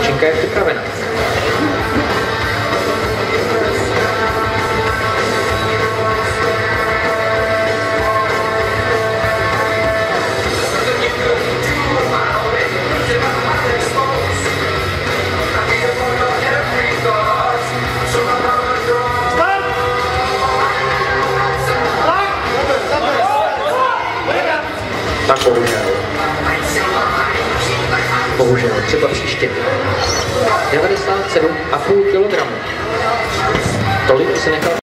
Tyčinka je připravena. Tak bohužel, třeba příště. 97,5 kg. Tolik si nechal